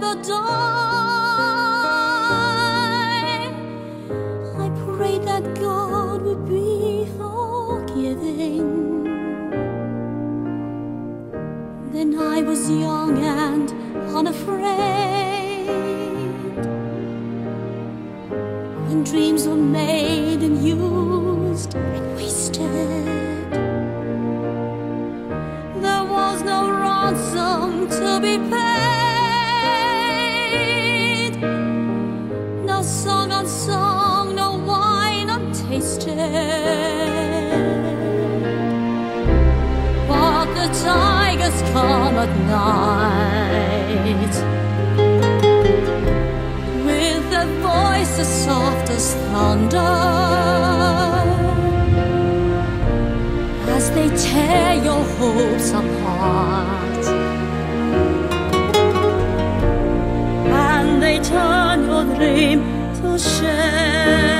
never die. I prayed that God would be forgiving. Then I was young and unafraid, when dreams were made and used and wasted. There was no ransom to be paid, no song unsung, no wine untasted. But the tigers come at night, with their voices soft as thunder, as they tear your hopes apart, and they turn your dream to shame.